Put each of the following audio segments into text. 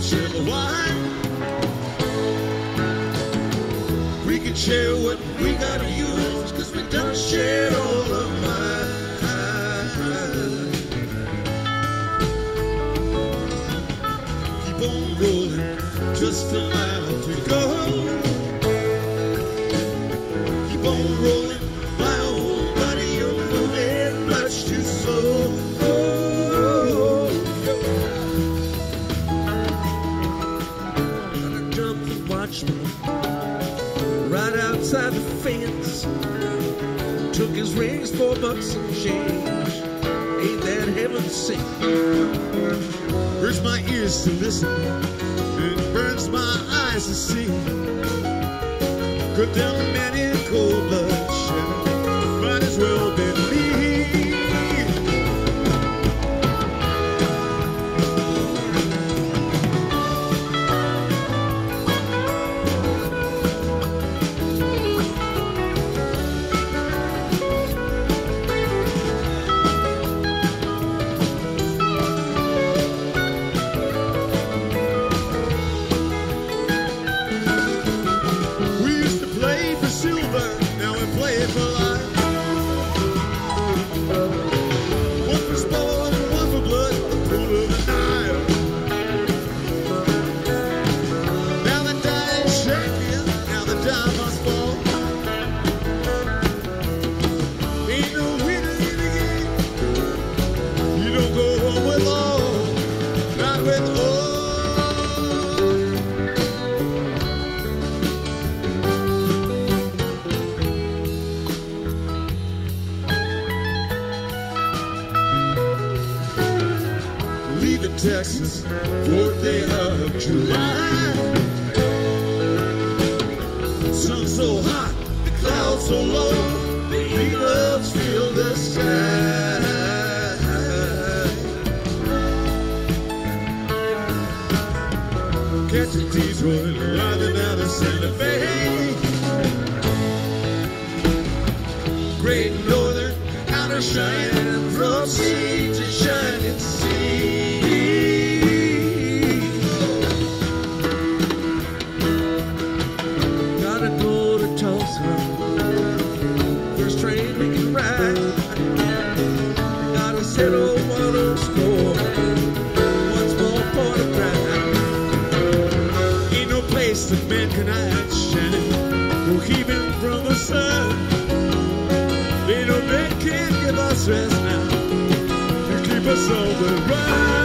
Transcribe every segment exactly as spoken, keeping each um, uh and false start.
share the wine. We can share what we gotta use, cause we don't share all of mine. Keep on rolling, just a mile to go. Keep on rolling, my old buddy, you're moving much too slow. Gotta jump and watch me right outside the fence. Took his rings, four bucks and change. Ain't that heaven sent? Hurts my ears to listen, it burns my eyes to see. Cut down many cold bloodshed, might as well be me. Texas, fourth day of July. Sun so hot, the clouds so low, the eagles fill the sky. Catching teas rolling riding down the Santa Fe. Great Northern outer shining from sea to shining sea. First train we can ride. Gotta settle one old score. Once more for the crowd. Ain't no place that men can hide shine. We'll keep him from the sun. Ain't no man can give us rest now. To keep us on the run.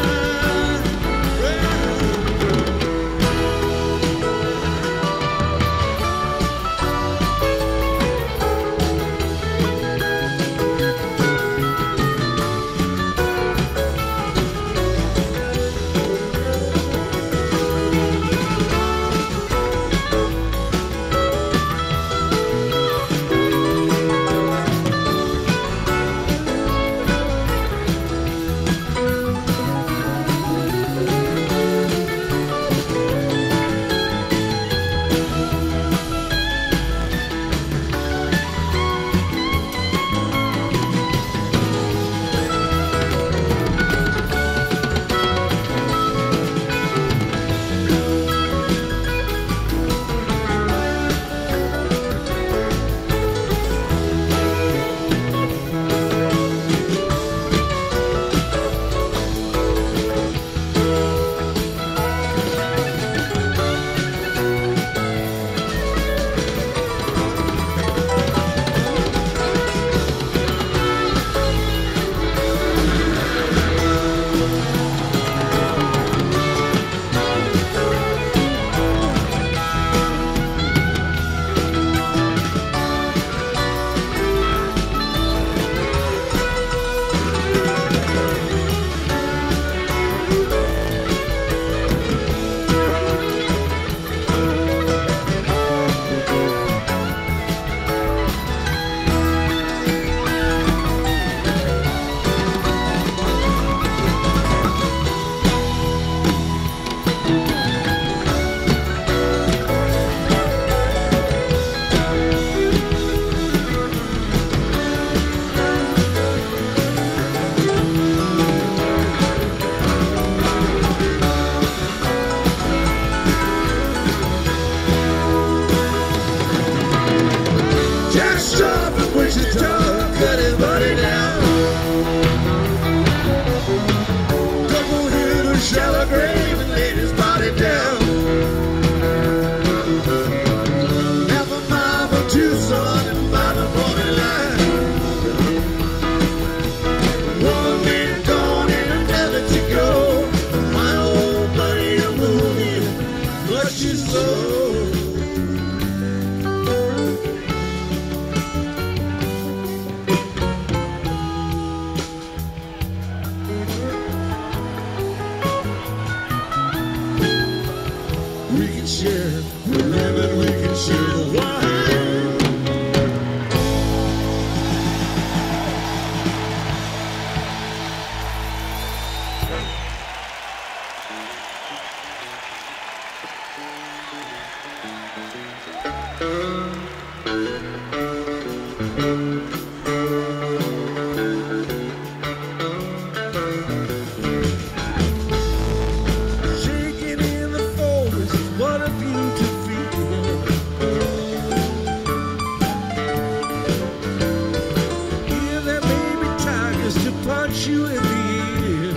You in the ear.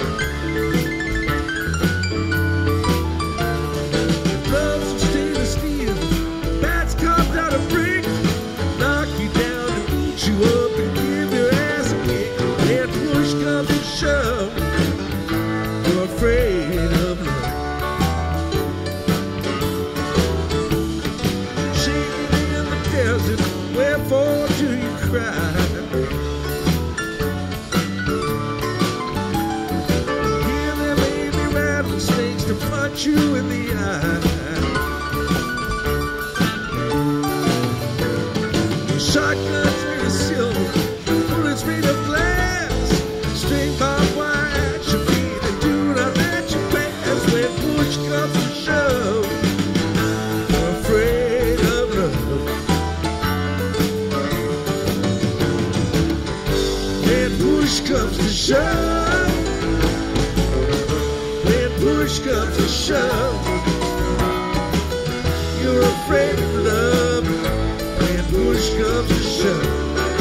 Gloves of stainless steel, bats carved out of brick, knock you down and beat you up and give your ass a kick. When push comes to shove, you're afraid of love. Shaking in the desert, wherefore do you cry? To punch you in the eye. Shotguns made of silver, bullets made of glass, string barbed wire at your feet and do not let you pass. When push comes to shove, you're afraid of love. When push comes to shove, push comes to shove, you're afraid of love. When push comes to shove.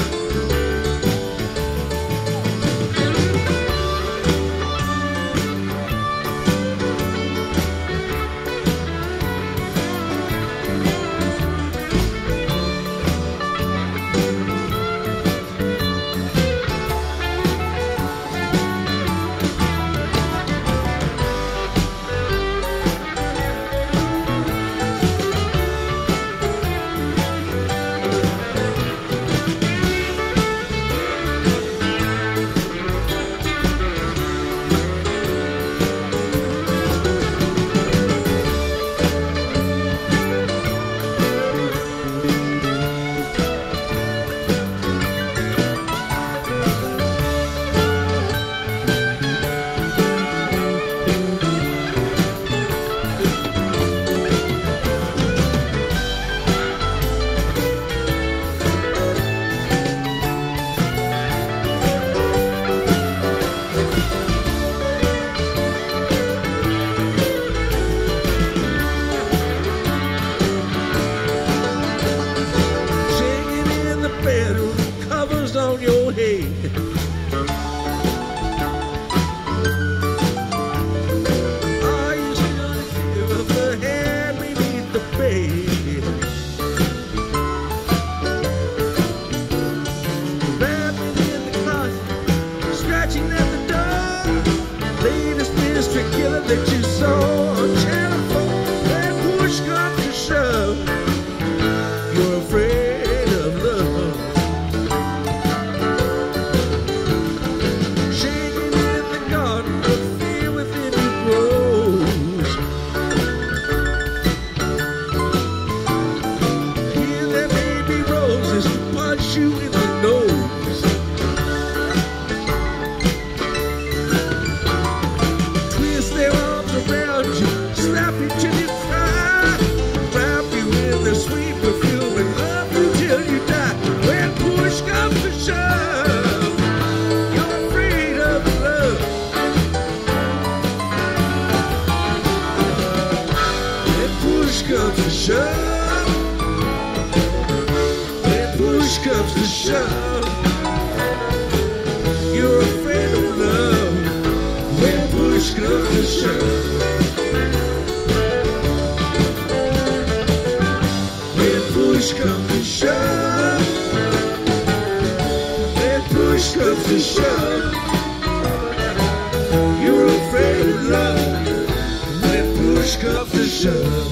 On your head, are you still here with the hand beneath the bed? Rapping in the closet, scratching at the door, latest mystery killer that you saw on Channel four. When push comes to shove, you're afraid of love. You in the nose, twist their arms around you, slap you till you cry, wrap you in their sweet perfume and love you till you die. When push comes to shove, you're afraid of love. When push comes to shove, push comes to shove, you're afraid of love. When push comes to shove, when push comes to shove, when push comes to shove, you're afraid of love. When push comes to shove.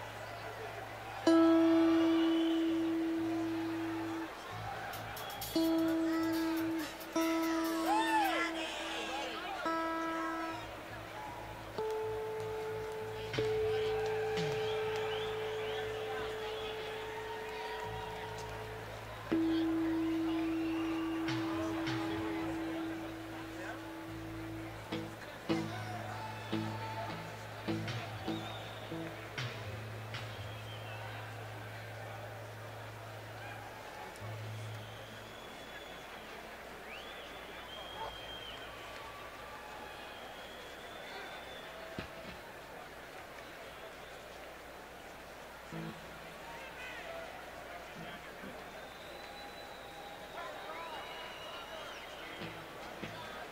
You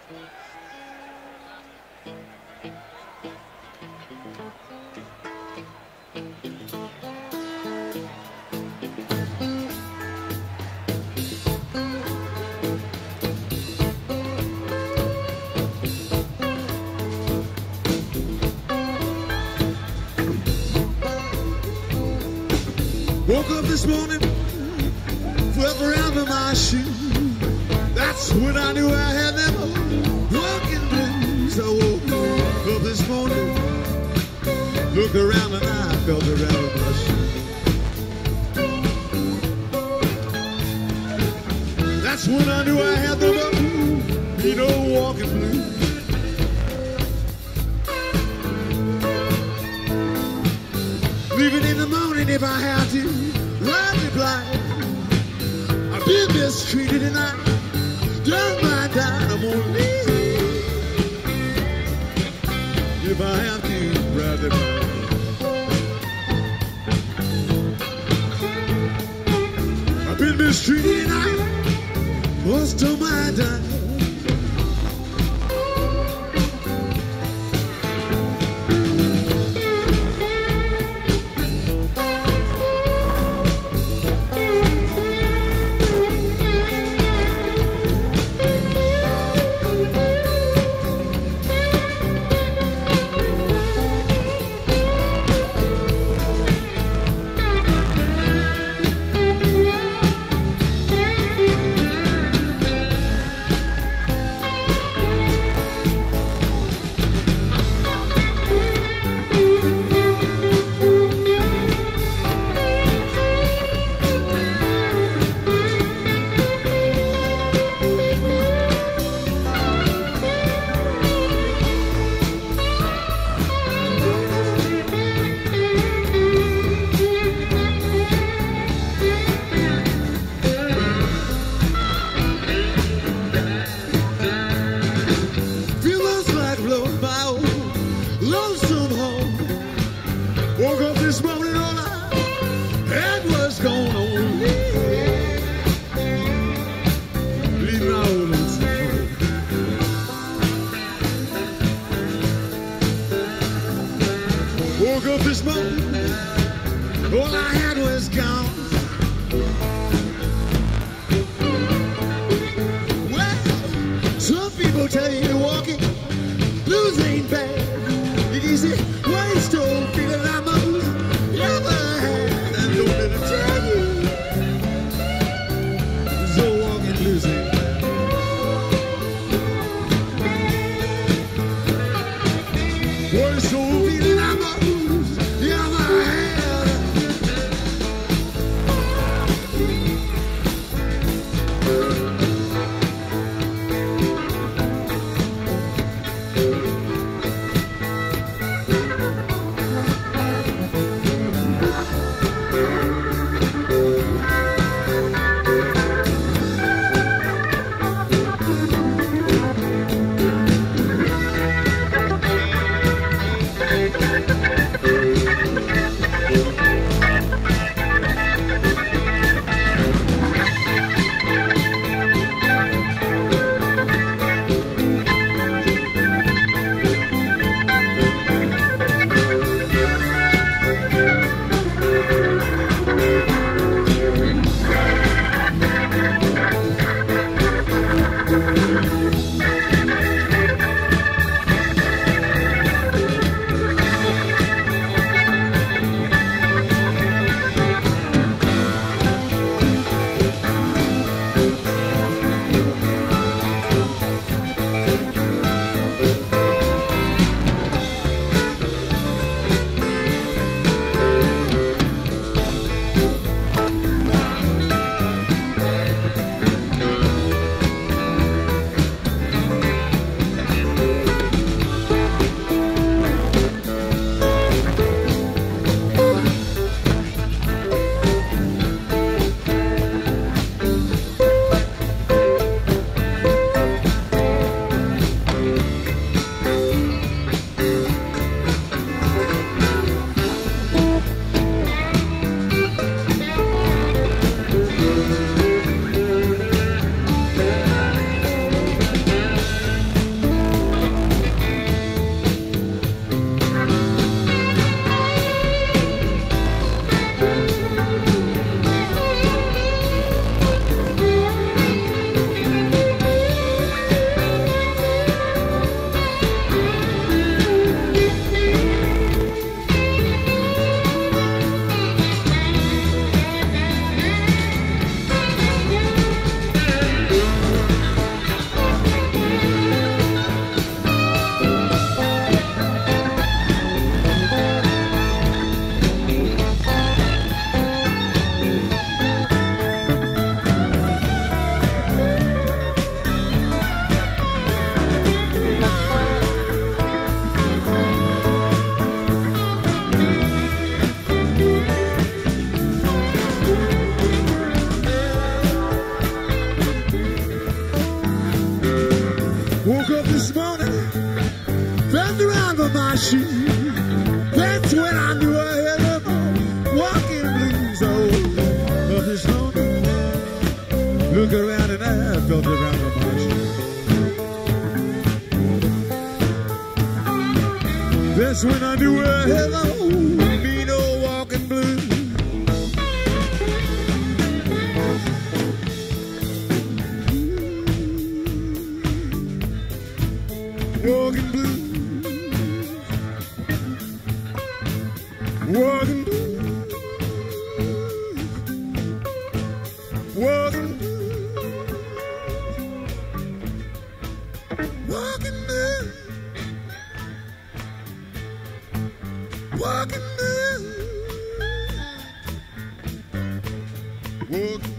Woke up this morning, felt around in my shoe. That's when I knew I had them walking blues. I woke up this morning, looked around and I felt around in my shoe. That's when I knew I had them, you know, walking blues. Leaving in the morning if I have to, ride me blind. I've been mistreated and I don't mind dying. I'm gonna leave if I have to, ride me blind. I've been mistreated and I must don't mind dying. Woke up this morning, all I had was gone on. Leave my old lonesome home. Woke up this morning, all I had was gone. Well, some people tell you walking blues ain't bad. It is it waste old feeling I'm never had. And don't let it tell you, so walking blues ain't bad. Waste old feeling I'm never had. this morning, felt around on my shoe. That's when I knew I had a walking blues. Oh, but this morning, look around and I felt around on my shoe. That's when I knew I had a mean old walking blues. Walking blues, walking blues, walking blues, walking blues, walking blues, walking.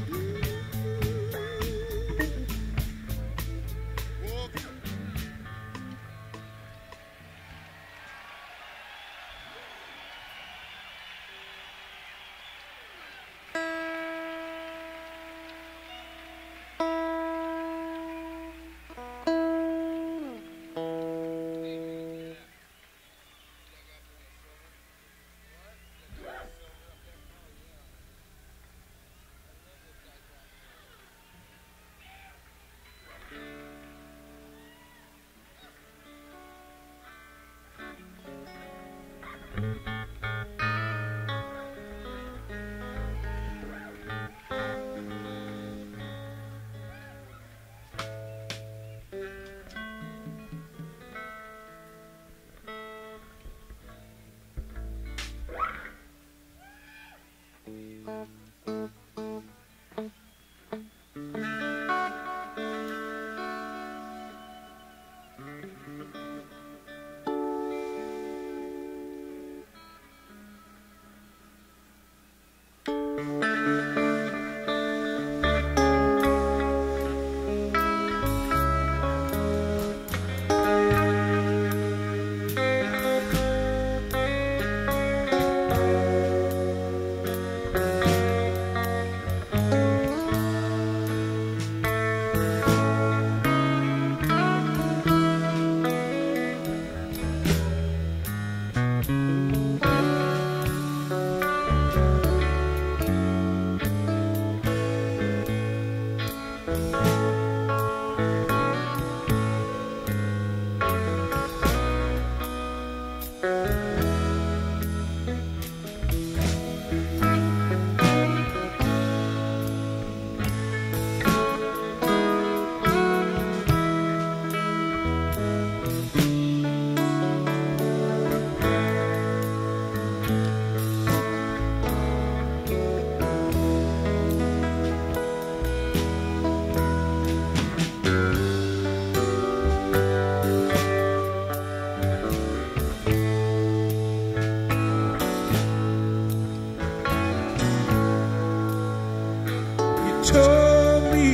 Told me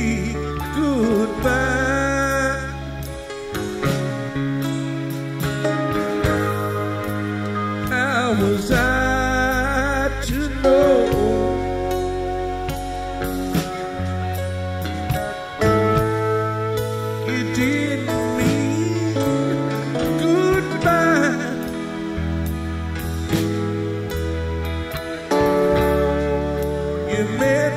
goodbye. How was I to know it didn't mean goodbye? You meant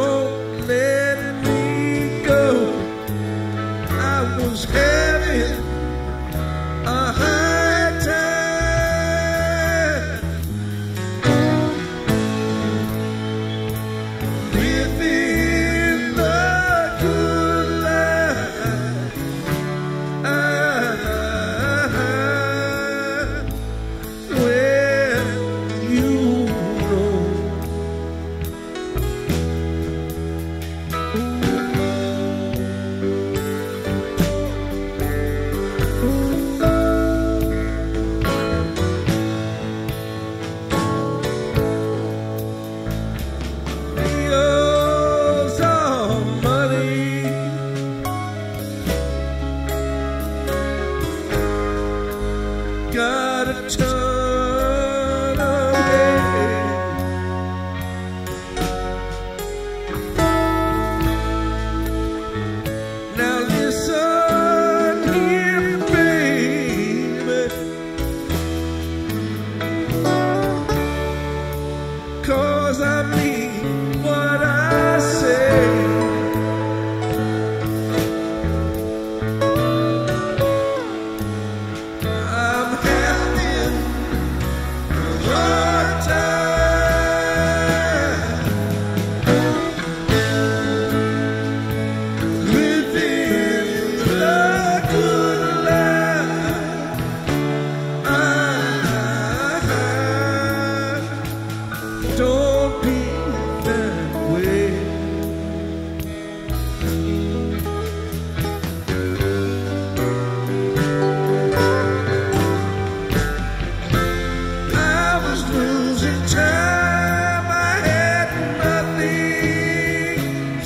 having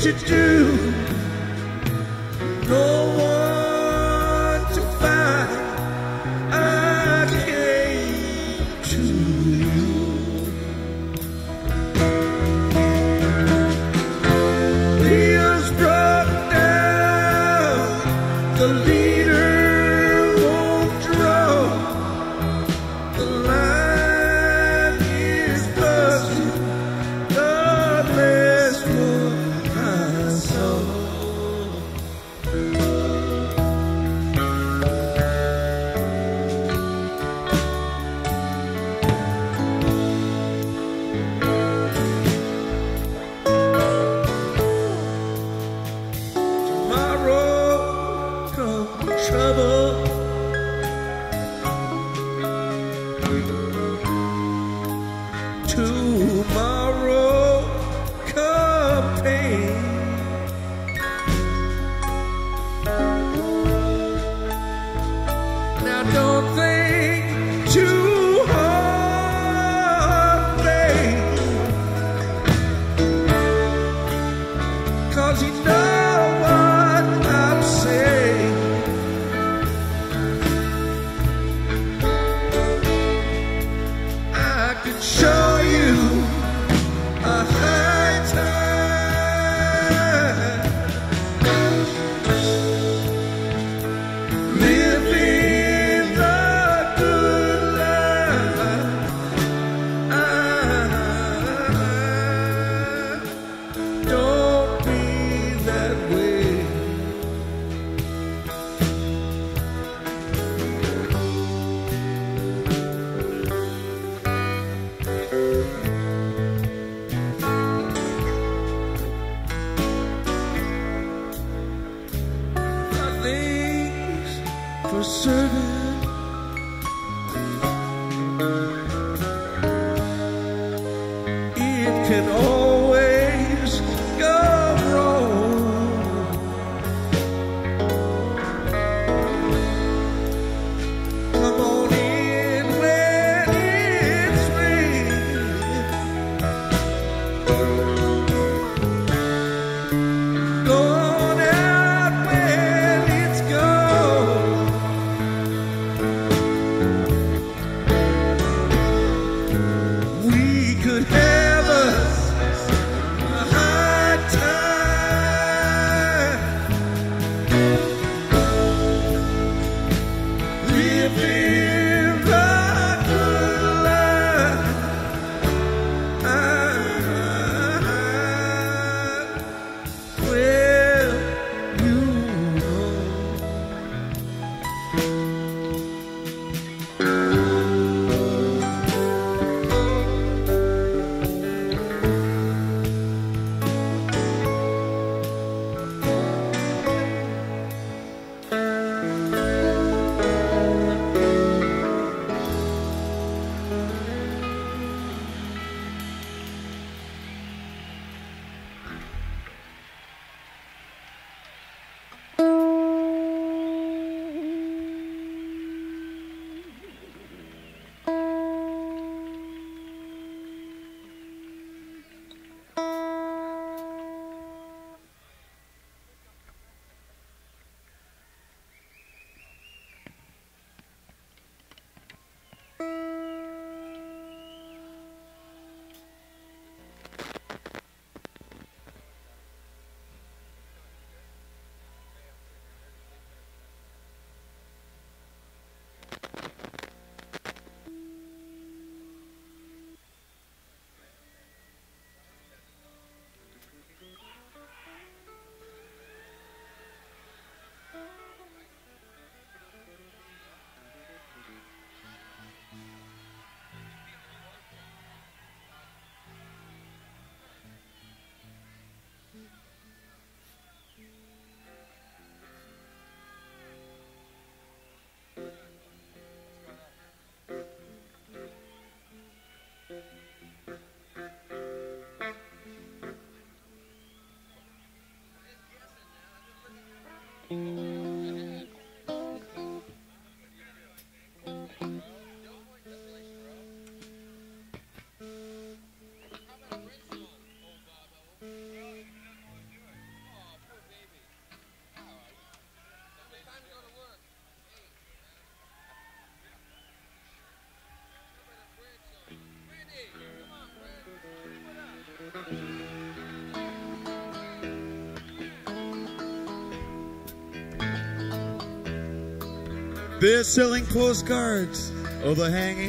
to do. No one to find. I came to you. Wheels broke down. The leader won't draw. The line is buzzing. God bless what I saw. Trouble, tomorrow come pain. Now don't think too hard, babe, 'cause you know what I'm saying. I could show you a high time, living the good life. I don't be that way. Nothing's for certain. It can always go wrong. Come on in when it's raining. Go on out when it's gone. We could have us a high time, living the good life. Well, you know. They're selling postcards of the hanging.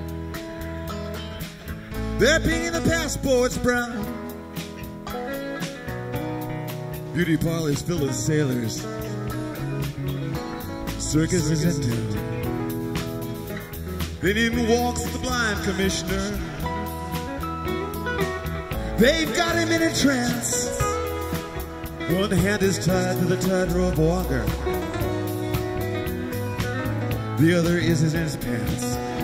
They're painting the passports brown. Beauty parlors filled with sailors. Circus is in town. Then in walks the blind commissioner. They've got him in a trance. One hand is tied to the tightrope walker. The other is in his pants.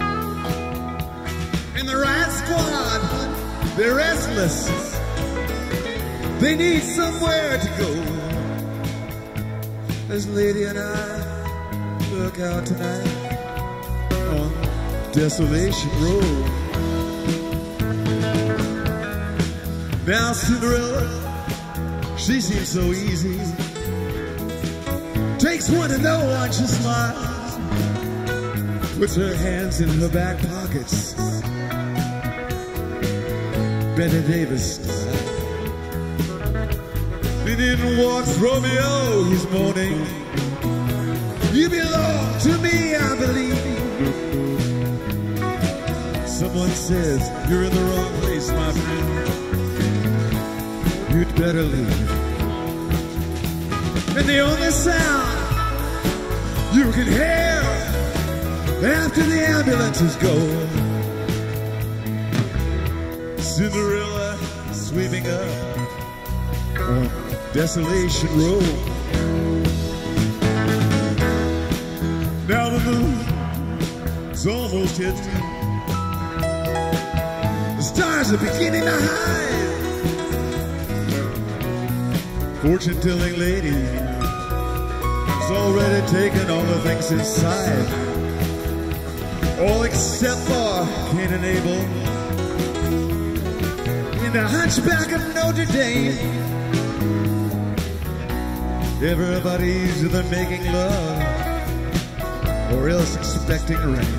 And the riot squad, they're restless. They need somewhere to go. This lady and I look out tonight on Desolation Road. Now Cinderella, she seems so easy. Takes one to know one, she smiles. Puts her hands in her back pockets, Betty Davis style. Then in walks Romeo, he's moaning. You belong to me, I believe. Someone says, you're in the wrong place, my friend. You'd better leave. And the only sound you can hear after the ambulances go, Cinderella sweeping up on Desolation Road. Now the moon's almost hit. The stars are beginning to hide. Fortune-telling lady has already taken all the things inside, all except for Cain and Abel in the Hunchback of Notre Dame. Everybody's either making love or else expecting rain.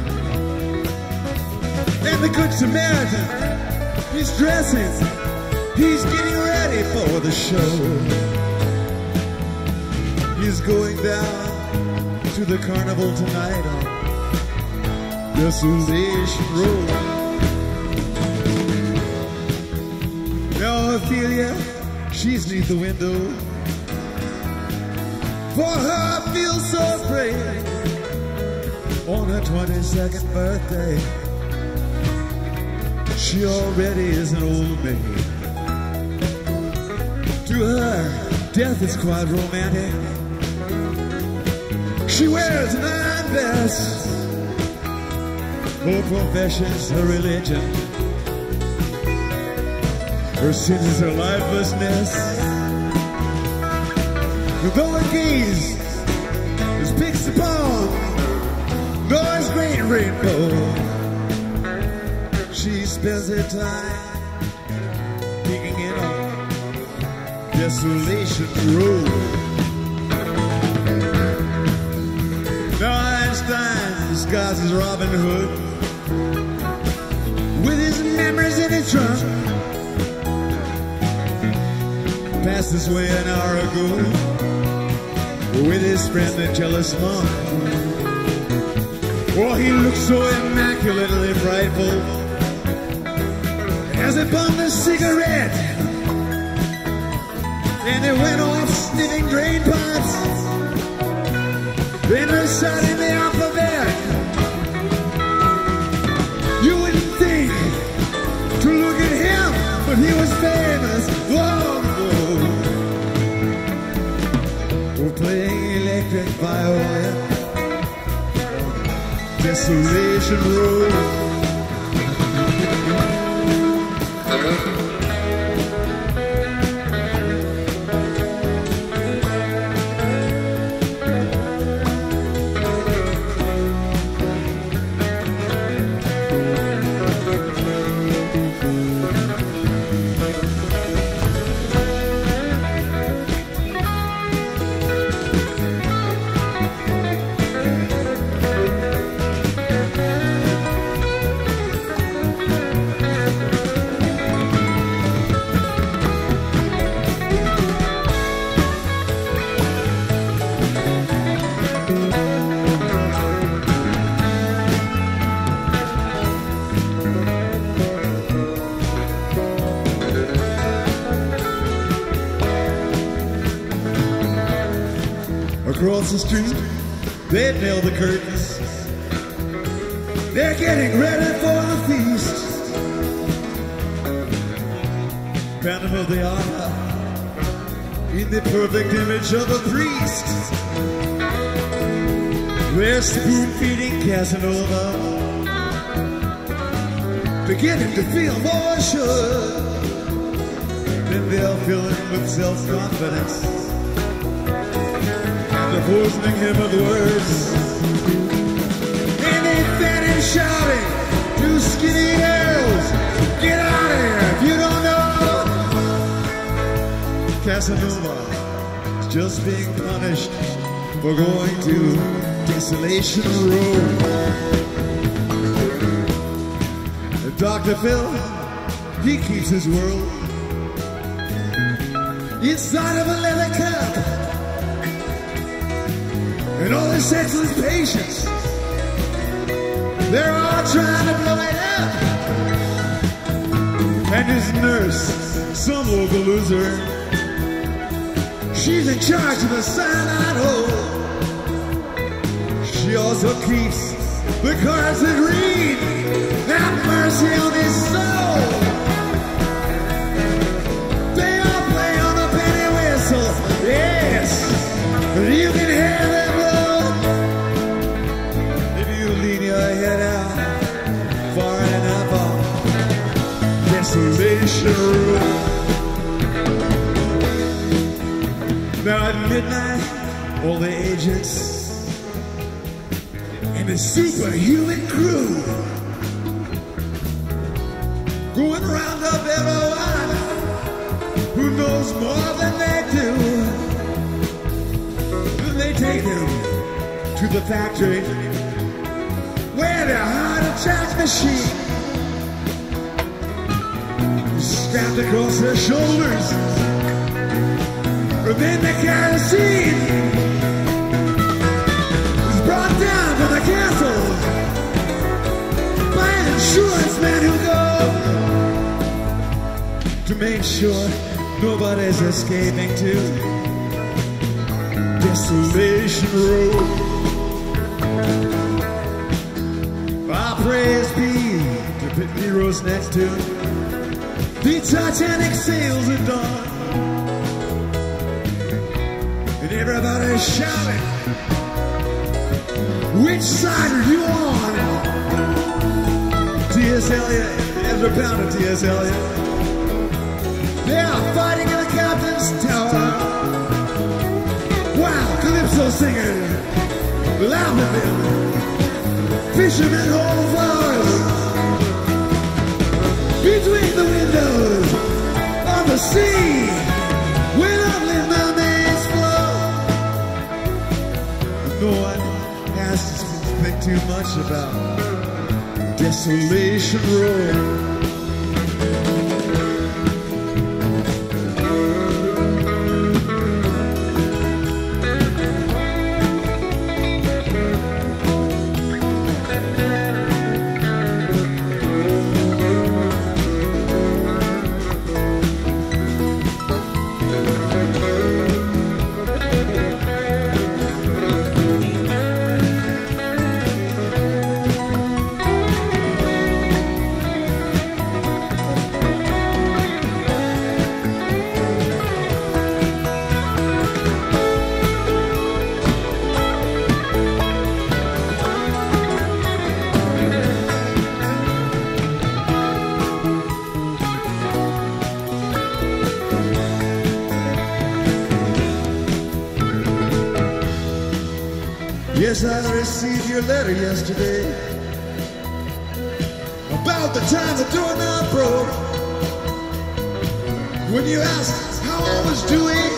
And the Good Samaritan, he's dressing, he's getting ready for the show. He's going down to the carnival tonight on Desolation Road. Now Ophelia, she's neath the window. For her I feel so afraid. On her twenty-second birthday, she already is an old maid. To her, death is quite romantic. She wears an iron vest. Her profession's her religion. Her sin is her lifelessness. Though her gaze is fixed upon Noah's great rainbow, she spends her time peeking in on Desolation Road. Now Einstein disguises Robin Hood with his memories in his trunk. Passed this way an hour ago with his friend the jealous monk. Oh, he looked so immaculately frightful as he bummed a cigarette, and he went off sniffing drain pipes, then reciting the alphabet. You wouldn't think to look at him, but he was famous long ago. We're playing electric violin on Desolation Road. Across the street, they nail the curtains. They're getting ready for the feast. Phantom of the Opera, in the perfect image of a priest. We're spoon-feeding Casanova, beginning to feel more sure. Then they'll fill him with self-confidence, and they're poisoning him with words. And they fed him shouting, two skinny girls, get out of here if you don't know. Casanova is just being punished for going to Desolation Road. Doctor Phil, he keeps his world inside of a leather cup, and all his senseless patients, they're all trying to blow it up. And his nurse, some local loser, she's in charge of the cyanide hole. She also keeps the cards that read, have mercy on his soul. They all play on a penny whistle, yes, but you can hear them blow. If you lean your head out far enough on Desolation Road. Now at midnight, all the agents and the superhuman crew go and round up everyone who knows more than they do. Then they take them to the factory where their heart attack machine is strapped across their shoulders. And then the kerosene is brought down to the castle by an insurance man who goes to make sure nobody's escaping to Desolation Road. Our praise be to pit heroes next to the Titanic sails at dawn. And everybody's shouting, which side are you on? T S Eliot, Ezra Pound and T S Eliot, they are fighting in the captain's tower. Wow, Calypso singing, laughing them, fishermen hold flowers between the windows on the sea where lovely mermaids flow. No one has to think too much about Desolation Road. Yes, I received your letter yesterday about the time the doorknob broke. When you asked how I was doing,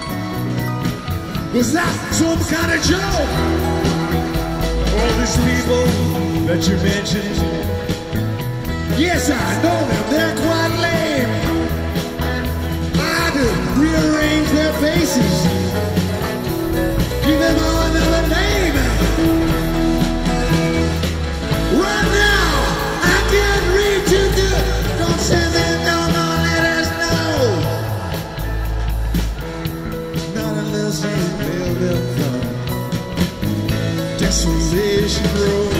was that some kind of joke? All these people that you mentioned, yes, I know them, they're quite lame. I had to rearrange their faces, give them all another name. Right now, I can't read too good. Don't send them no more letters, no. Not unless you mail them from Isolation Road.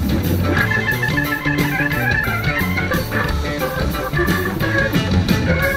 Thank you.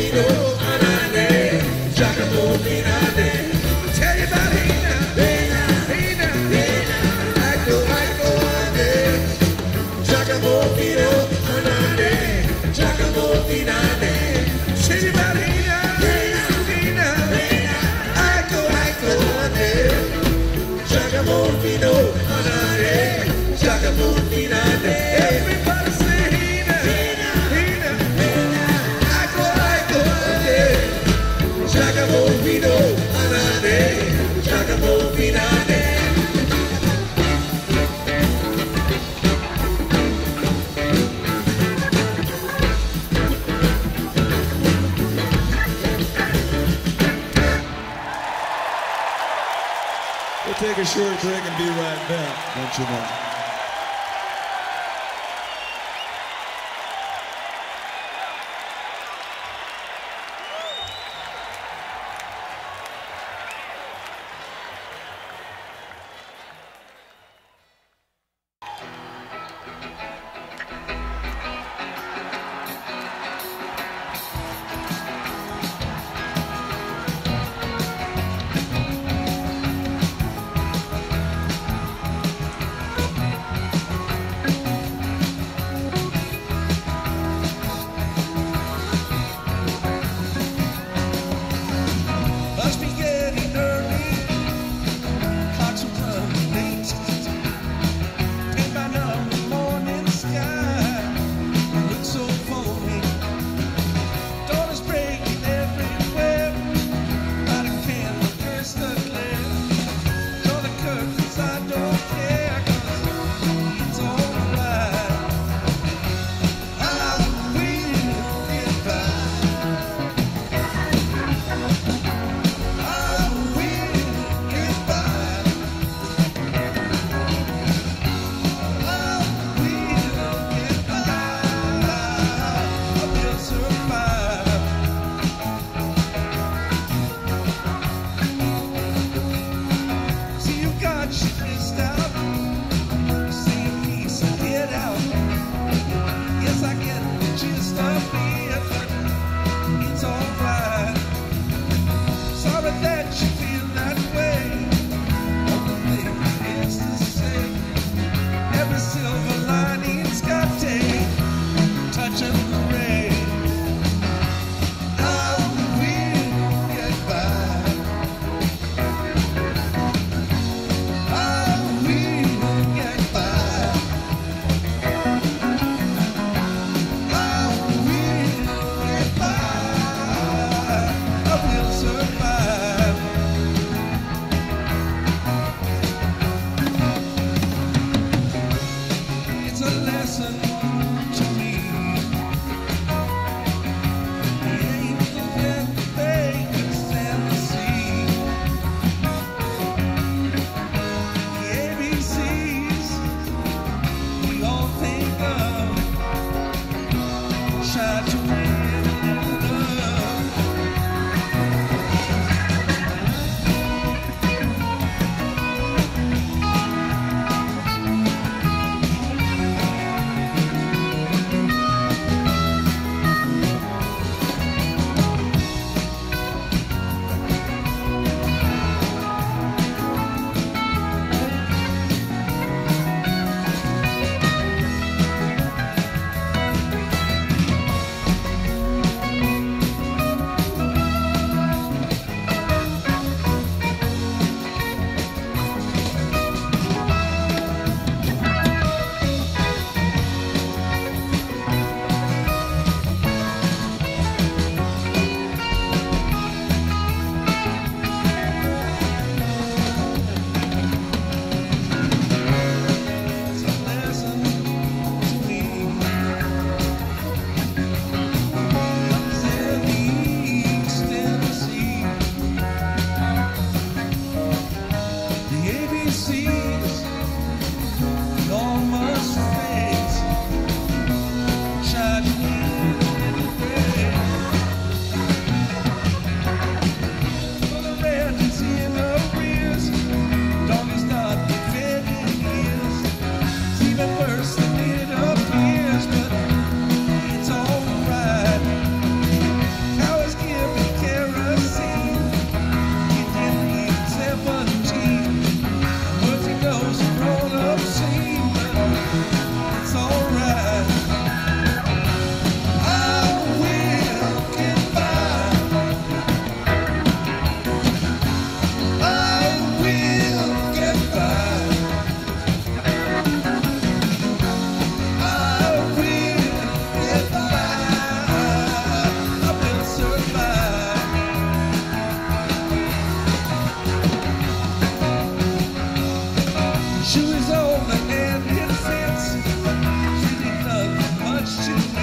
Vino, Anande, Giacomo Finande. Tell you about Hina, Hina, Hina, Hina. Ecco, ecco, Ande, Giacomo Vino, Anande, Giacomo Finande. Tell you about Hina, Hina, Hina, Hina. Ecco, ecco, Ande, Giacomo Vino, Anande, Giacomo Finande. Everybody say Hina, Hina, Hina, Hina. Ecco, ecco, Ande, Giacomo Vino, Anande, Giacomo Finande. We'll take a short break and be right back, don't you know?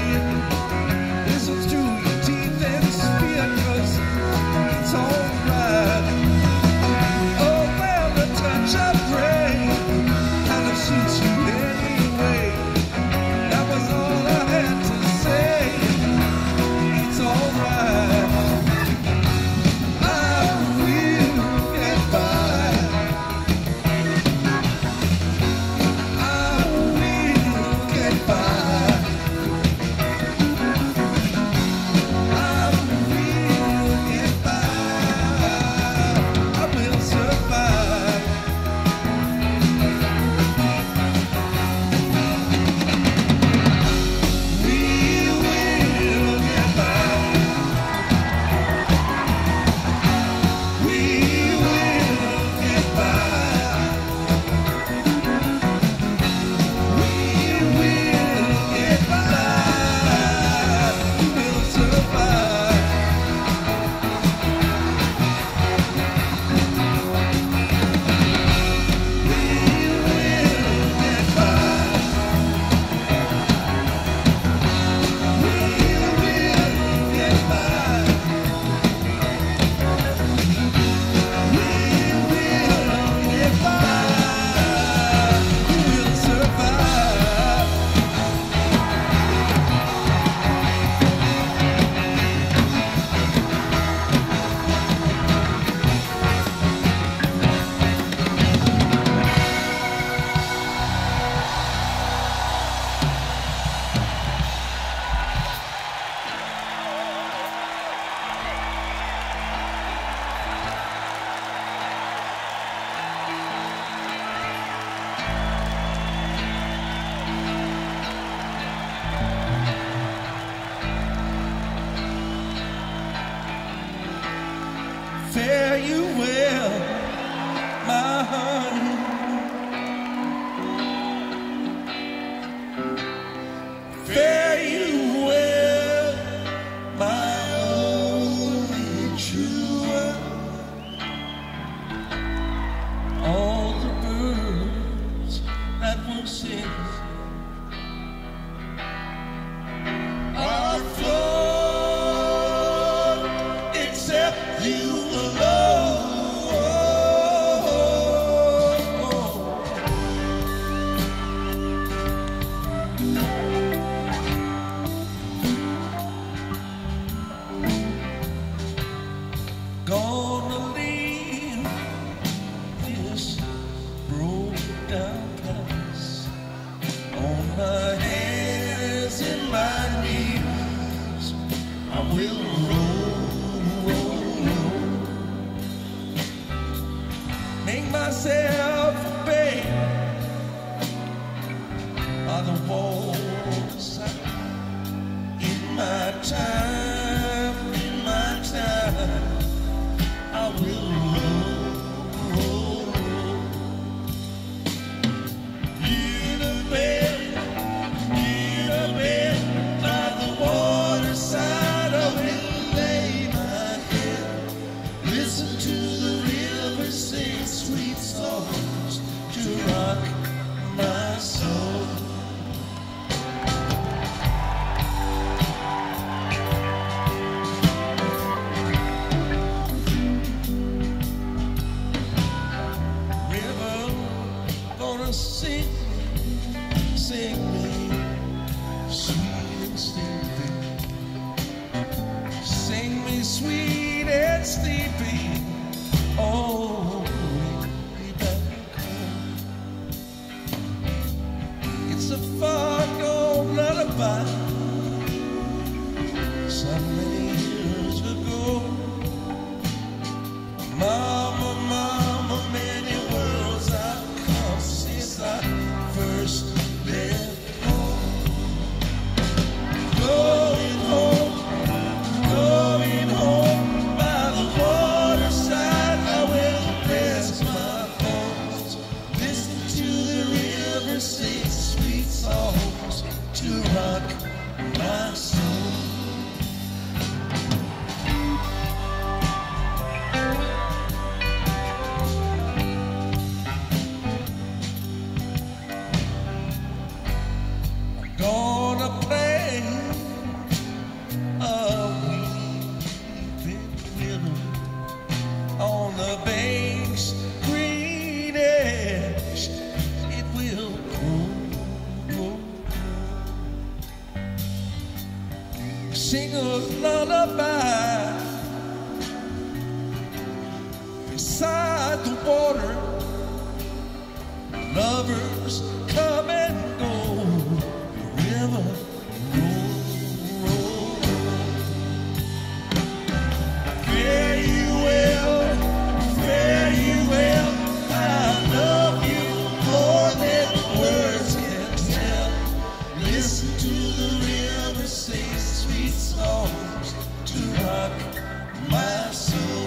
Fare you well, my honey. Fare you well, my only true one. All the birds that will sing are flown except you. Gonna leave this broke down place on my hands and my knees. I will roll, roll, roll, make myself a bed by the waterside. In my time, in my time, I will roll, roll, roll. In a bed, in a bed by the waterside, I will lay my head, listen to the river sing sweet songs to rock my soul. sing a lullaby beside the water. Lovers come and go, the river roll, roll. Fare you well, fare you well. I love you more than words can tell. Listen to the river sing sweet songs to rock my soul.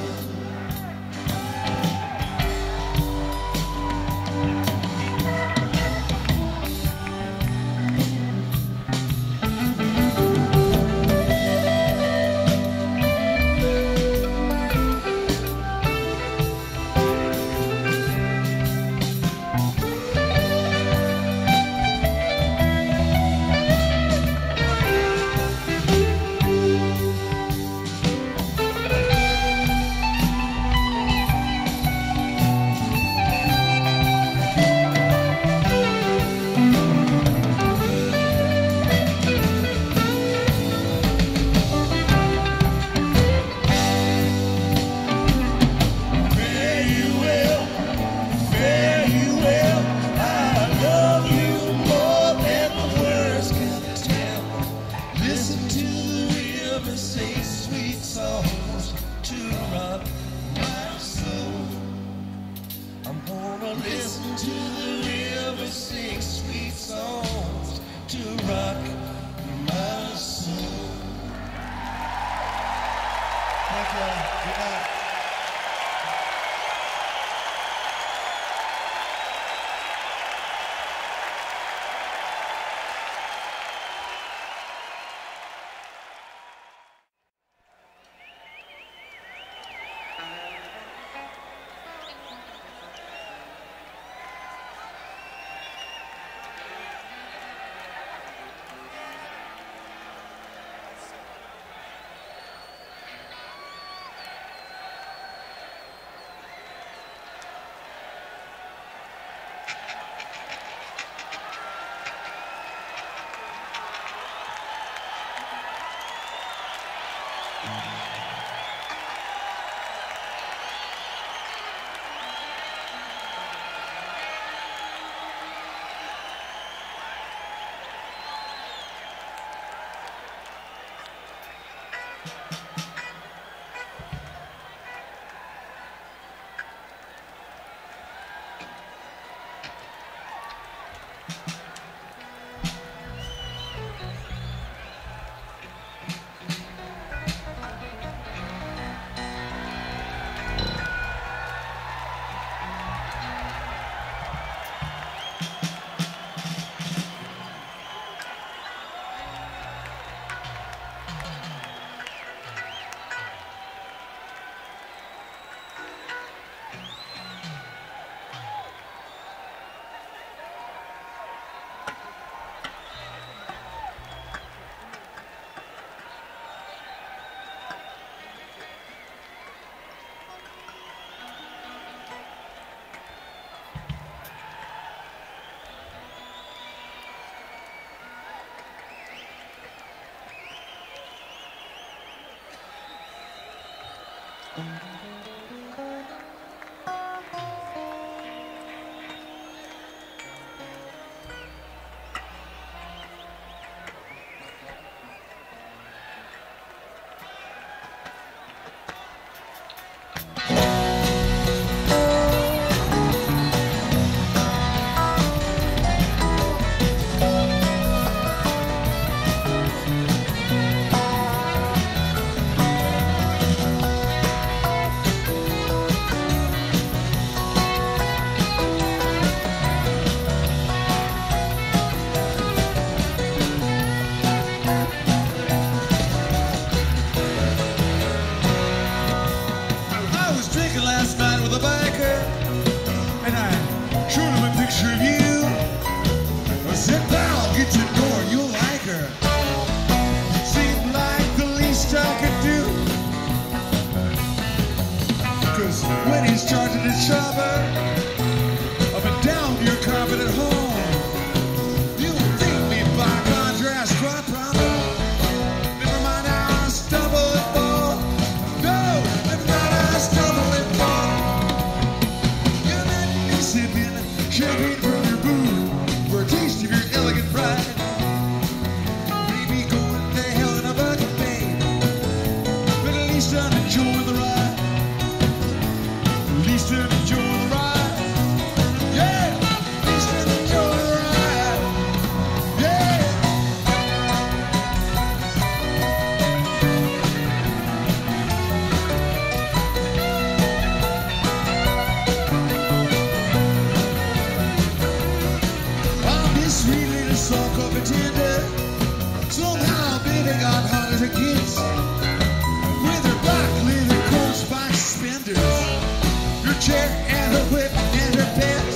kids with her black leather coats, by suspenders, her chair and her whip and her pet.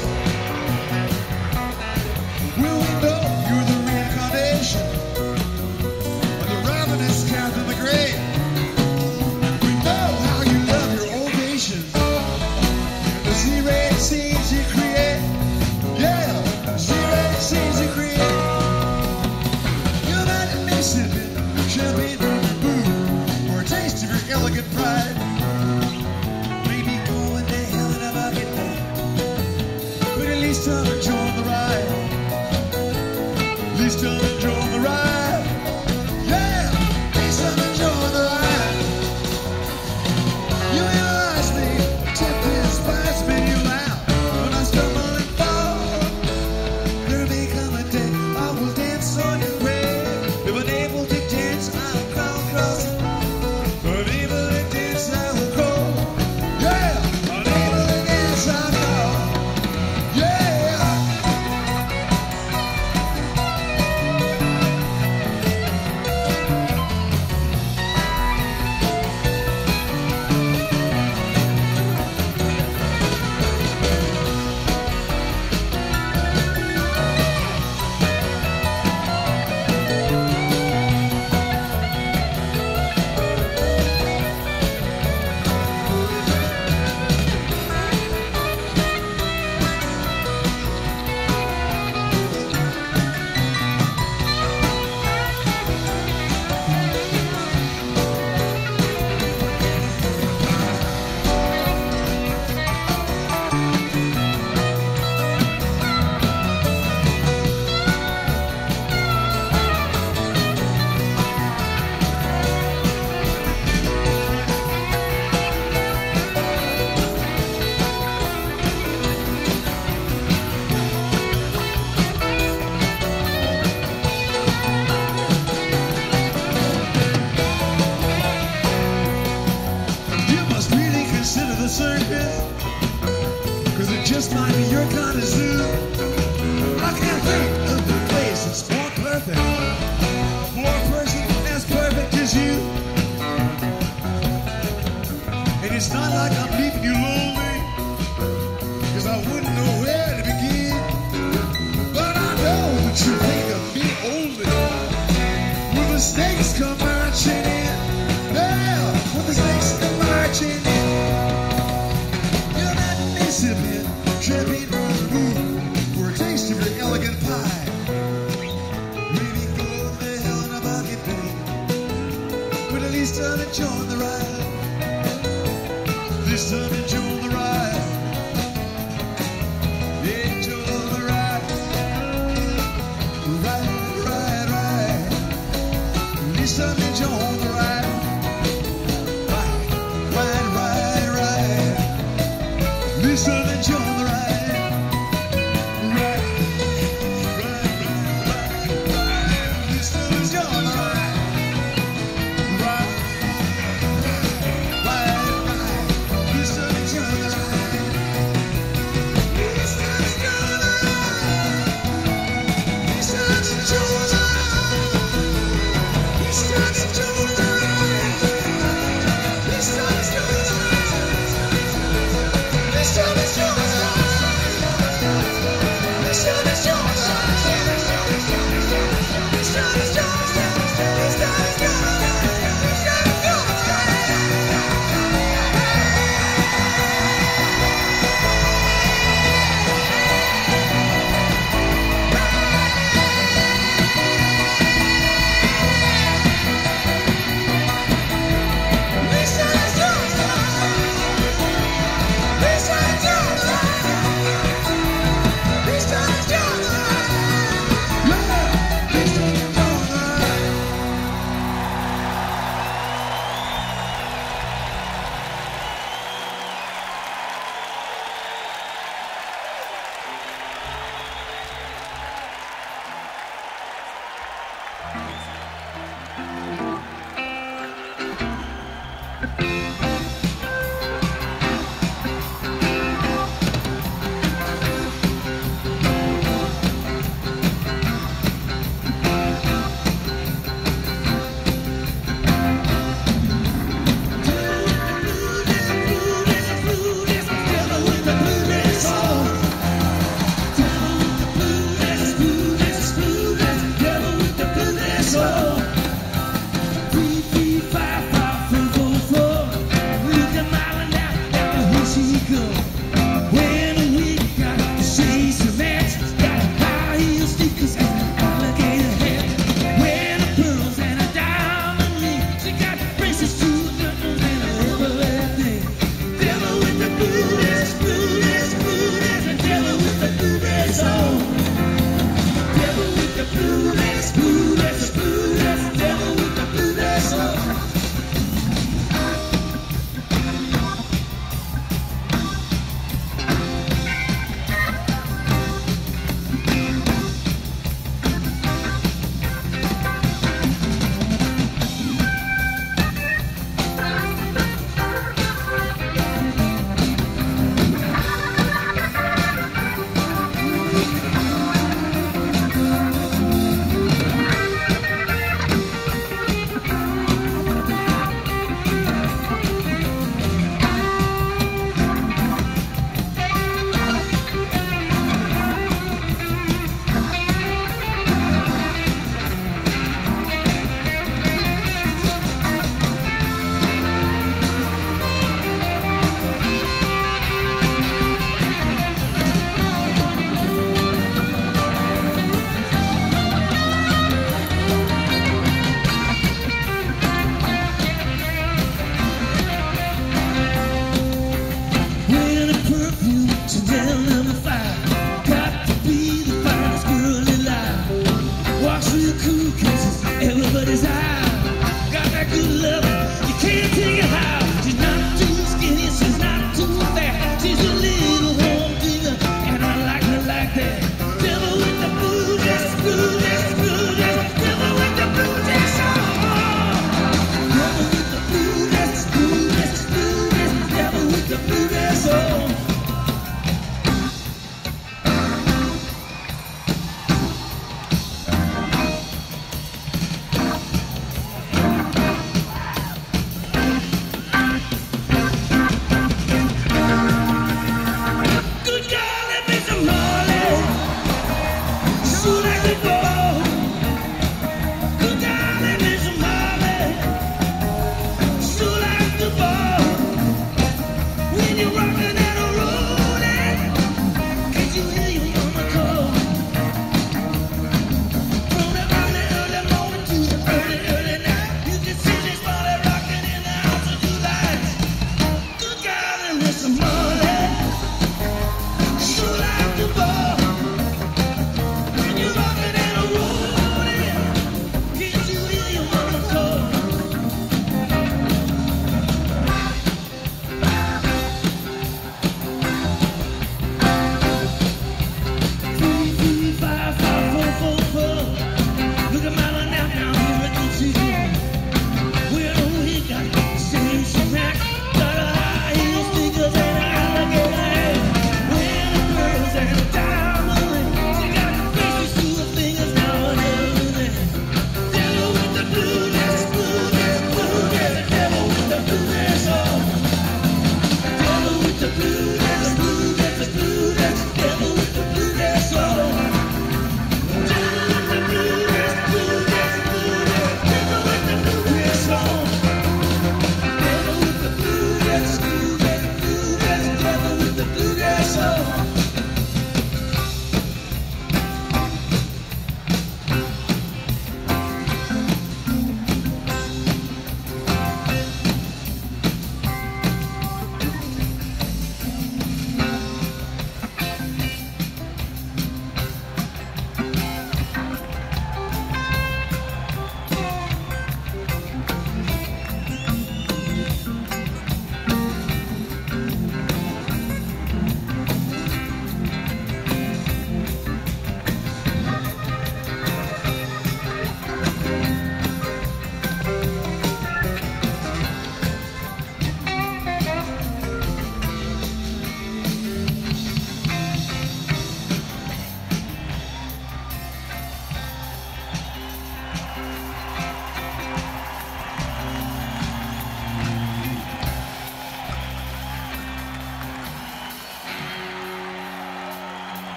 Well, we know you're the reincarnation of the ravenous cat in the grave. We know how you love your ovations and the Z-rated scenes you create. Yeah, Z-rated scenes you create. You're not a Mississippi champagne boo or a taste of your elegant pride. Maybe going to hell in a bucket, but at least I'm enjoying the ride. At least I'm enjoying the ride. Yeah, at least I'm enjoying the ride. You analyze me, tempt and spice me, you laugh when I stumble and fall. There may come a day I will dance on your grave. If unable to dance, I'll crawl across it. Unable to dance, I will crawl. Yeah, unable to dance, I'll crawl. Yeah. You must really consider the circus, cause it just might be your kind of zoo. I can't think of the place that's more perfect for a person as perfect as you. And it's not like I'm leaving you lonely, cause I wouldn't know where to begin. But I know that you think of me only when the snakes come marching in. Yeah, when the snakes come marching in. You're not Mississippi champagne boo for a taste of your elegant pie. Maybe go to hell in a bucket, babe, but at least I'm enjoying the ride. At least I'm enjoying the ride. Yeah, enjoying the ride. Ride, ride, ride. At least I'm enjoying the ride. Ride, ride, ride, ride. At least I'm enjoying the ride. Ride, ride, ride, ride. At least I'm enjoying the ride. Ride, ride, ride. At least I'm enjoying the ride. At least I'm enjoying the ride. At least I'm enjoying the ride. At least I'm enjoying the ride. At least I'm enjoying the ride. At least I'm enjoying the ride.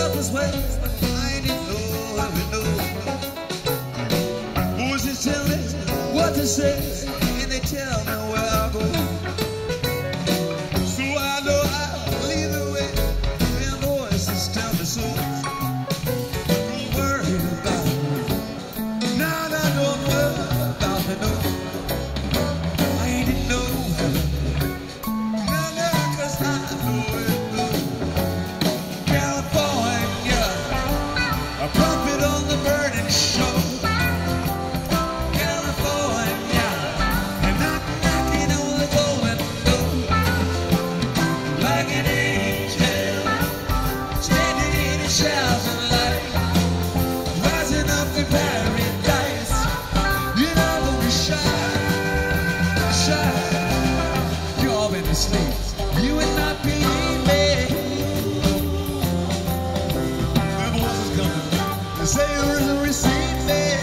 felt this way. I didn't know how to know. Voices tell me what to say, and they tell me where I'll go. So I know I'll lead the way, and voices tell me so. Don't worry about me. Now, now, don't worry about me, no. I didn't know how to know. Now, now, 'cause I know it good. California, a puppet on the burning shore. California, and knock, knocking on the golden door. Like an angel, standing in a shouting light, rising up to paradise. You know we shine, shine. You've all been asleep. You would not believe me. The voices coming. They say there is a receipt there.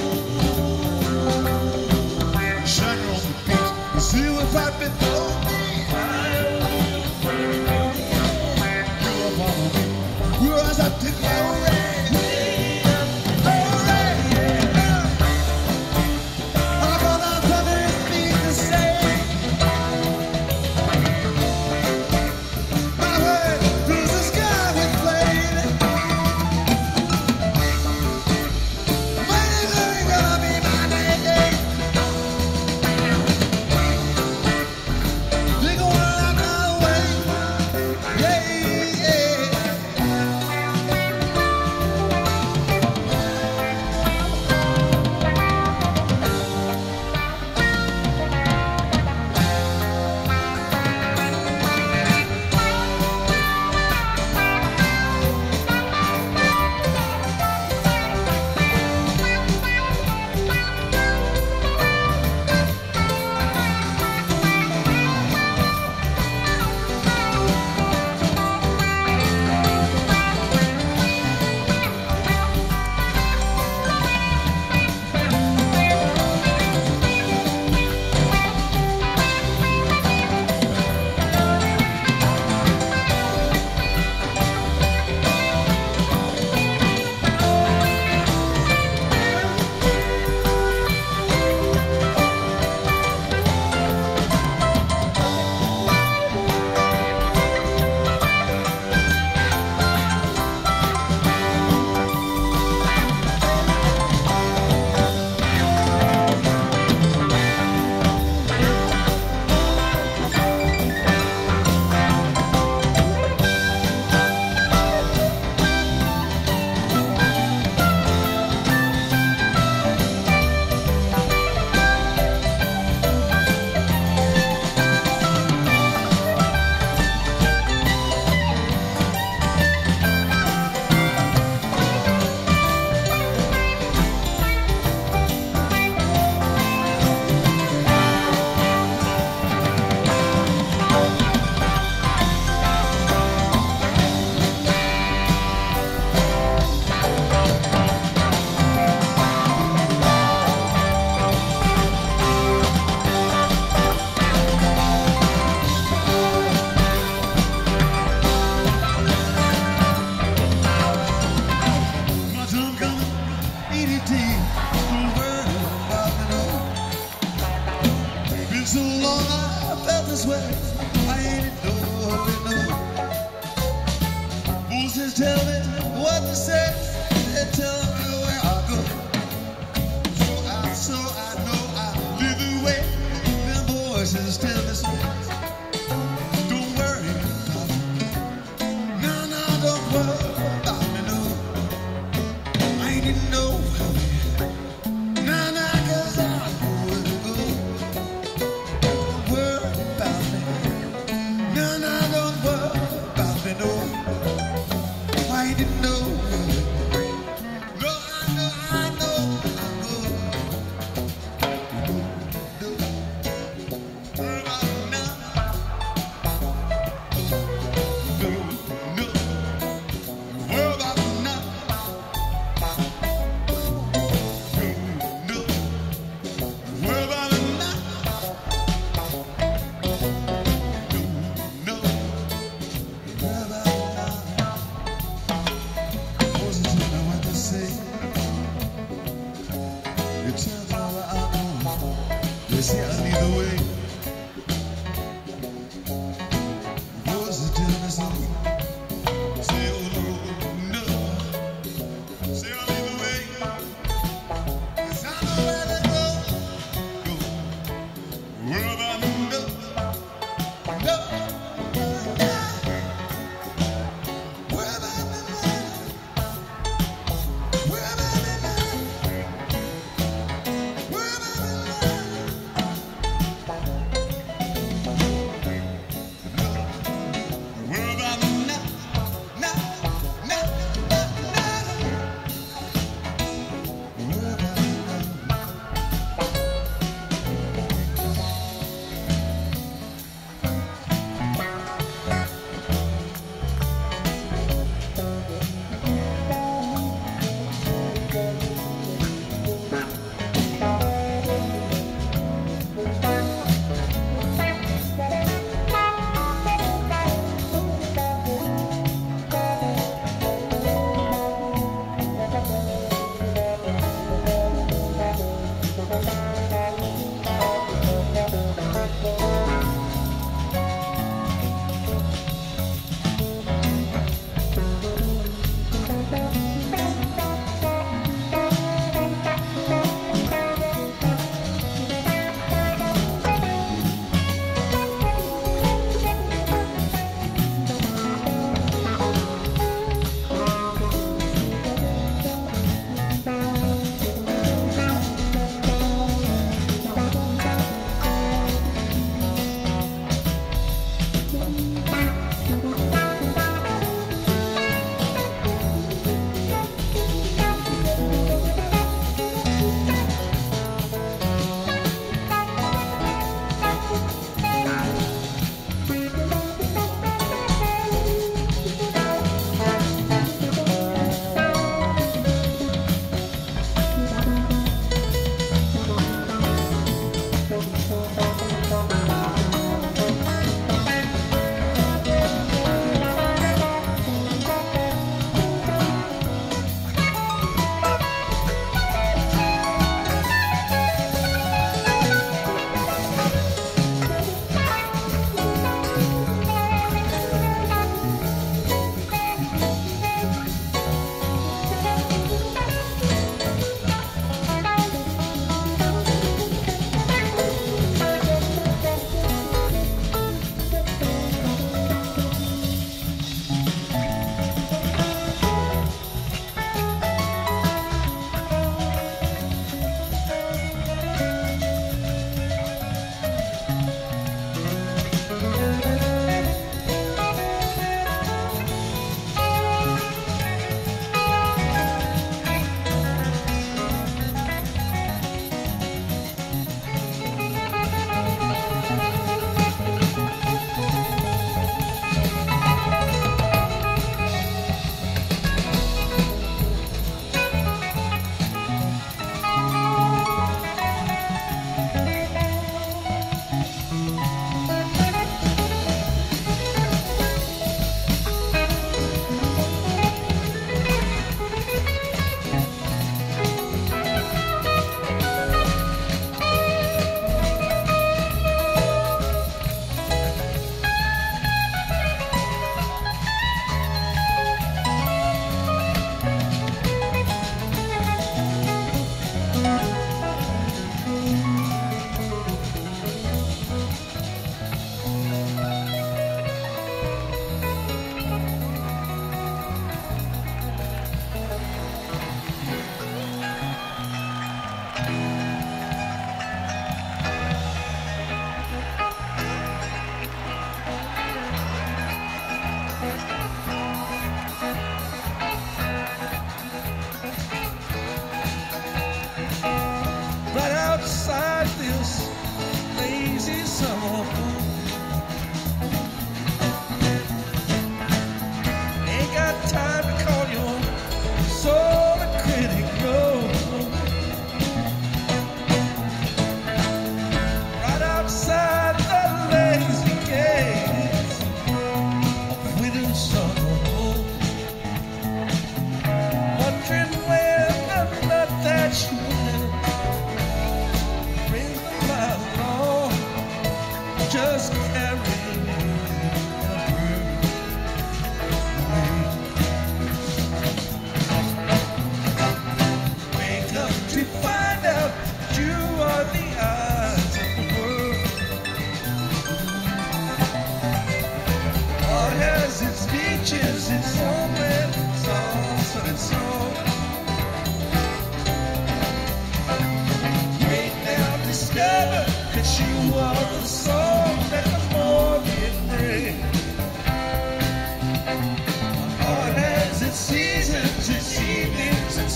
Shine on the beach. You see what's right before me. You're up on me. We're as up to glory. So long I felt this way. I ain't know what to know. Voices tell me what to say. They tell me where I go. So I, so I know I lead the way. Them voices tell me so. Don't worry about me. No, no, don't worry about me, no. I didn't know how to. No, no, 'cause I know where to go. I didn't know. No, I know, I know, I know. No, where about now? No, no, where about now? No, no, where about now? No, no, where about now? say I'll lead the way. Was it till the sun? Say, oh Lord, no. Say I'll lead the way. 'Cause I know where to go. Go. Where am I? No. No. Where am I? Where am I? Where am I?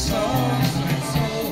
songs and soul.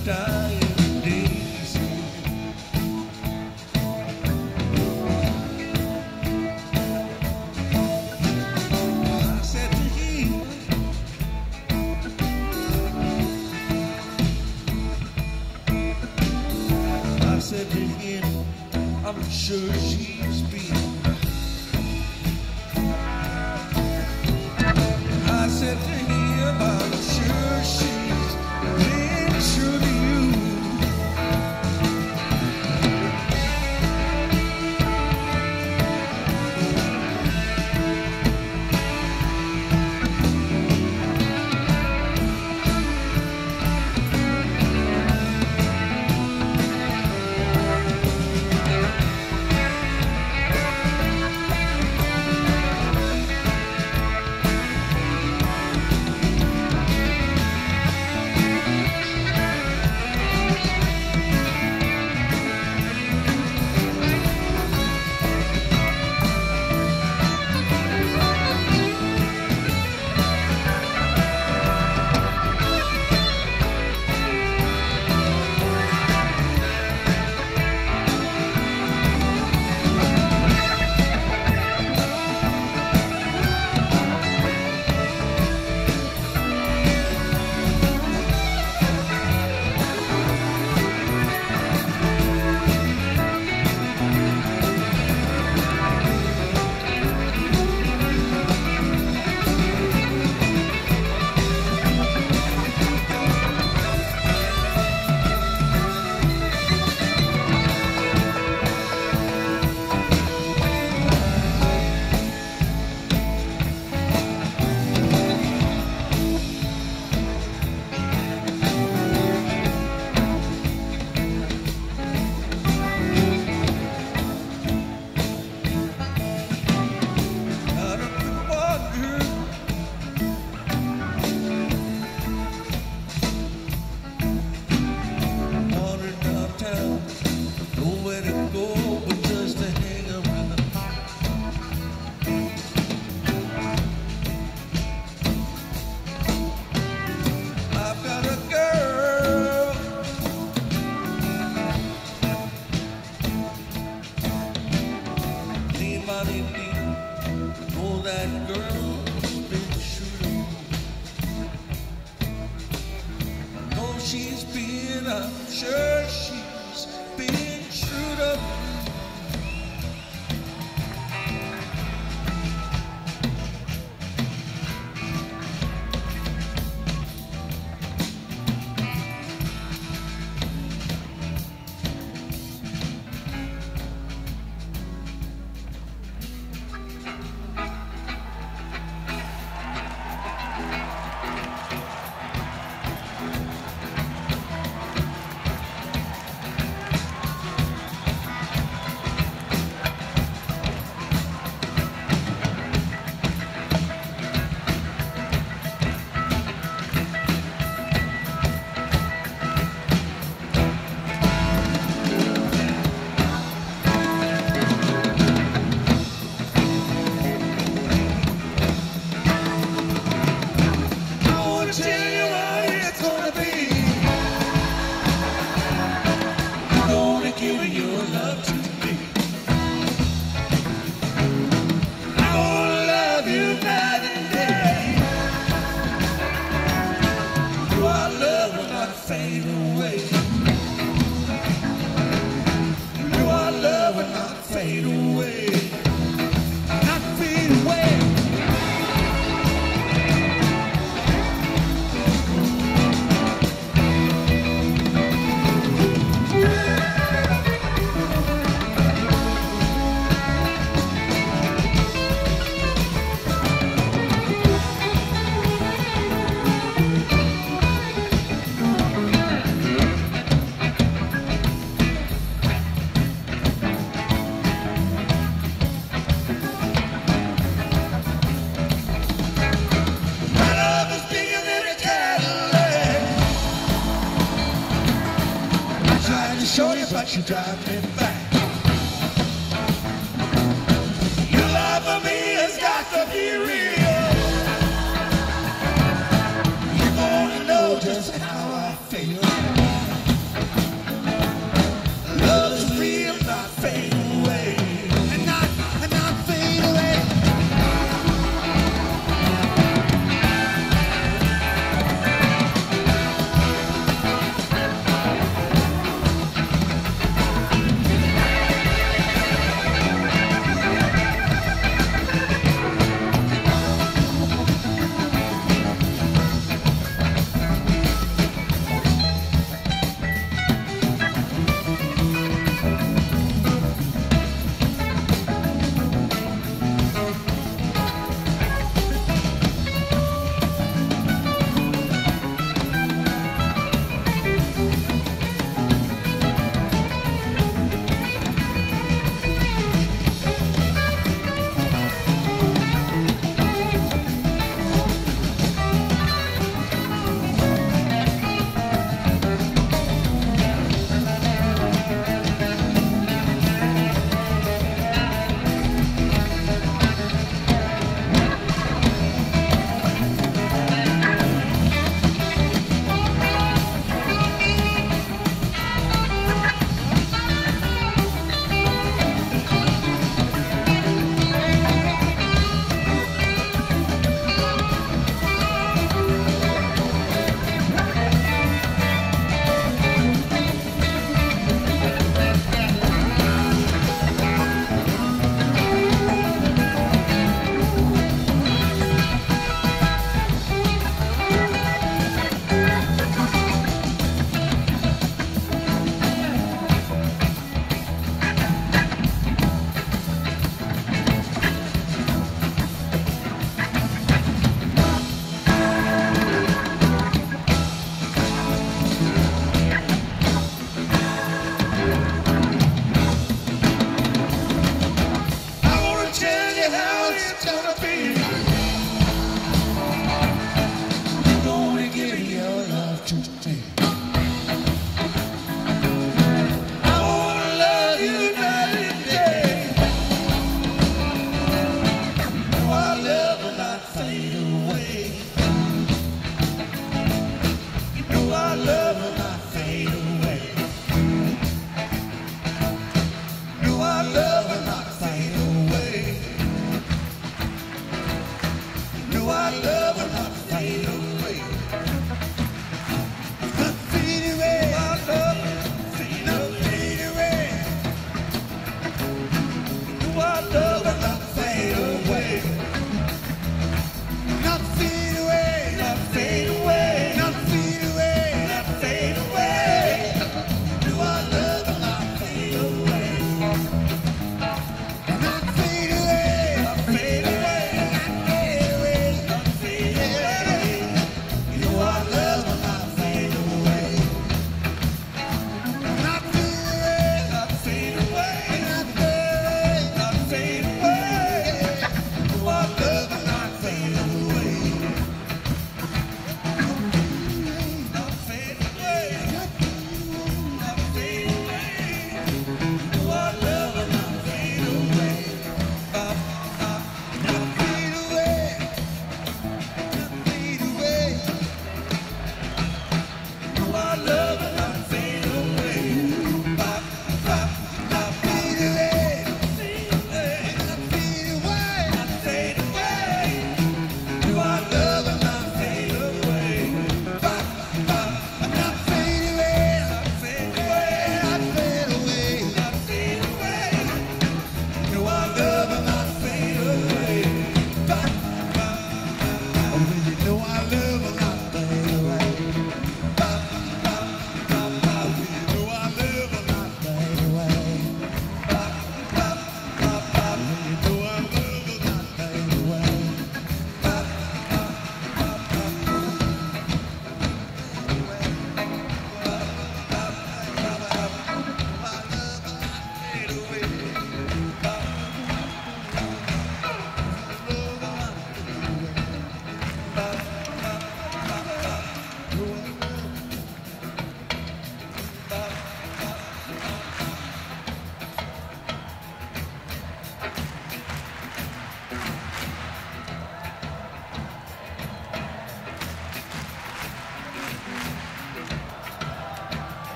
dying days. I said to him, I said to him, I'm sure she's been. I said to him, I'm sure she's been true to you. Oh, that girl's been true. Oh, she's been, I'm sure she's been true to me. Fade away. Your love will not fade away. Not fade away. Show you, but you drive me back.